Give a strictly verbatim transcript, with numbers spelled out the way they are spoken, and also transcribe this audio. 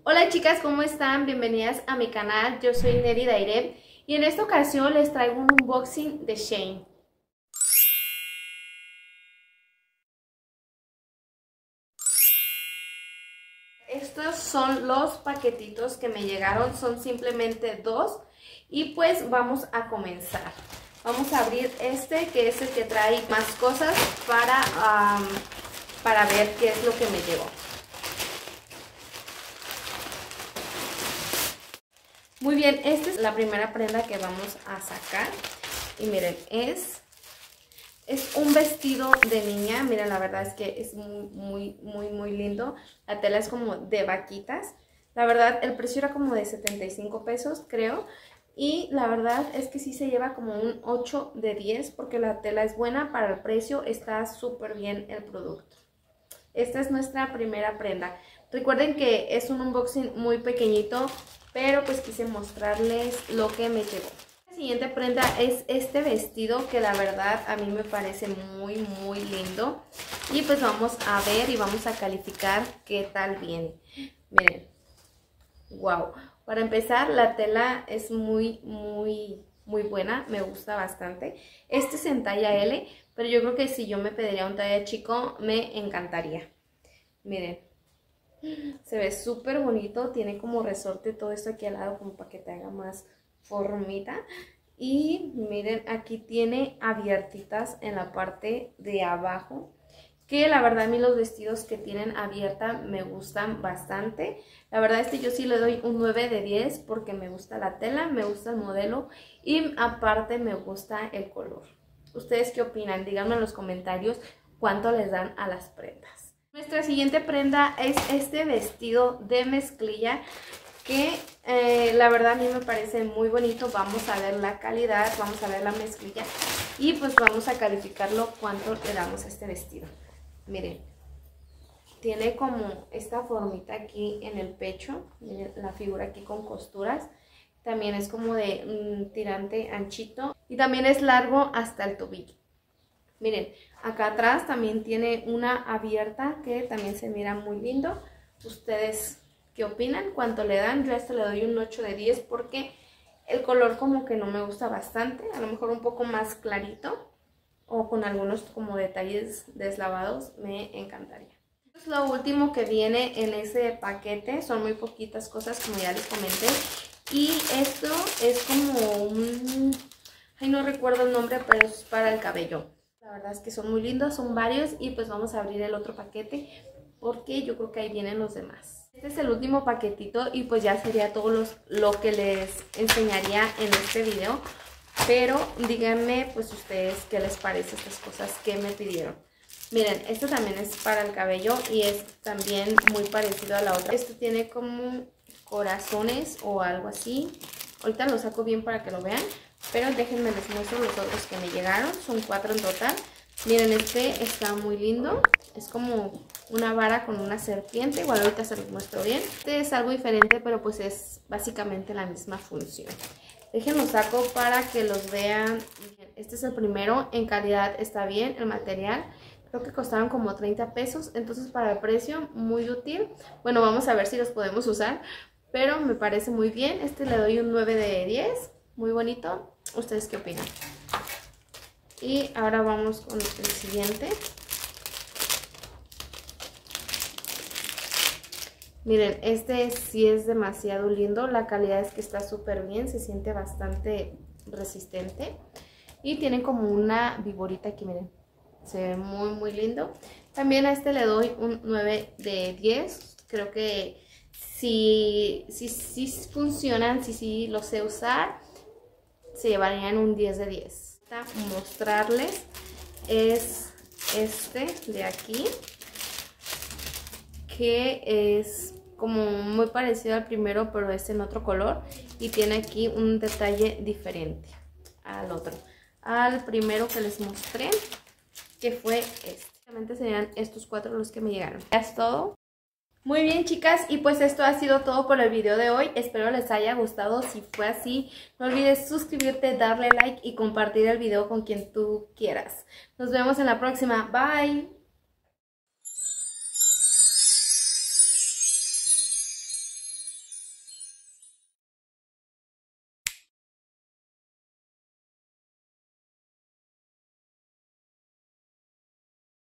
Hola chicas, ¿cómo están? Bienvenidas a mi canal, yo soy Neri Daireb y en esta ocasión les traigo un unboxing de Shein. Estos son los paquetitos que me llegaron, son simplemente dos y pues vamos a comenzar. Vamos a abrir este que es el que trae más cosas para, um, para ver qué es lo que me llegó. Muy bien, esta es la primera prenda que vamos a sacar. Y miren, es, es un vestido de niña. Miren, la verdad es que es muy, muy, muy, muy lindo. La tela es como de vaquitas. La verdad, el precio era como de setenta y cinco pesos, creo. Y la verdad es que sí se lleva como un ocho de diez porque la tela es buena para el precio. Está súper bien el producto. Esta es nuestra primera prenda. Recuerden que es un unboxing muy pequeñito, pero pues quise mostrarles lo que me llegó. La siguiente prenda es este vestido que la verdad a mí me parece muy muy lindo. Y pues vamos a ver y vamos a calificar qué tal viene. Miren, wow. Para empezar, la tela es muy muy muy buena, me gusta bastante. Este es en talla ele, pero yo creo que si yo me pediría un talla chico me encantaría. Miren, se ve súper bonito, tiene como resorte todo esto aquí al lado como para que te haga más formita. Y miren, aquí tiene abiertitas en la parte de abajo, que la verdad a mí los vestidos que tienen abierta me gustan bastante. La verdad este yo sí le doy un nueve de diez porque me gusta la tela, me gusta el modelo y aparte me gusta el color. ¿Ustedes qué opinan? Díganme en los comentarios cuánto les dan a las prendas. Nuestra siguiente prenda es este vestido de mezclilla que eh, la verdad a mí me parece muy bonito. Vamos a ver la calidad, vamos a ver la mezclilla y pues vamos a calificarlo cuánto le damos a este vestido. Miren, tiene como esta formita aquí en el pecho, miren la figura aquí con costuras. También es como de un tirante anchito y también es largo hasta el tobillo. Miren, acá atrás también tiene una abierta que también se mira muy lindo. ¿Ustedes qué opinan? ¿Cuánto le dan? Yo a este le doy un ocho de diez porque el color como que no me gusta bastante. A lo mejor un poco más clarito o con algunos como detalles deslavados me encantaría. Esto es lo último que viene en ese paquete. Son muy poquitas cosas como ya les comenté. Y esto es como un... ay, no recuerdo el nombre, pero es para el cabello. La verdad es que son muy lindos, son varios y pues vamos a abrir el otro paquete porque yo creo que ahí vienen los demás. Este es el último paquetito y pues ya sería todo los, lo que les enseñaría en este video. Pero díganme pues ustedes qué les parece estas cosas que me pidieron. Miren, esto también es para el cabello y es también muy parecido a la otra. Esto tiene como corazones o algo así. Ahorita lo saco bien para que lo vean. Pero déjenme les muestro los otros que me llegaron. Son cuatro en total. Miren, este está muy lindo. Es como una vara con una serpiente. Igual ahorita se los muestro bien. Este es algo diferente, pero pues es básicamente la misma función. Déjenlo saco para que los vean. Este es el primero. En calidad está bien el material. Creo que costaron como treinta pesos. Entonces para el precio muy útil. Bueno, vamos a ver si los podemos usar. Pero me parece muy bien. Este le doy un nueve de diez. Muy bonito. ¿Ustedes qué opinan? Y ahora vamos con el siguiente. Miren, este sí es demasiado lindo. La calidad es que está súper bien. Se siente bastante resistente. Y tiene como una viborita aquí, miren. Se ve muy muy lindo. También a este le doy un nueve de diez. Creo que si, si, si funcionan, si, si los sé usar, se llevarían un diez de diez. Mostrarles es este de aquí, que es como muy parecido al primero, pero es en otro color y tiene aquí un detalle diferente al otro, al primero que les mostré, que fue este. Realmente serían estos cuatro los que me llegaron. Ya es todo. Muy bien chicas, y pues esto ha sido todo por el video de hoy. Espero les haya gustado. Si fue así, no olvides suscribirte, darle like y compartir el video con quien tú quieras. Nos vemos en la próxima. Bye.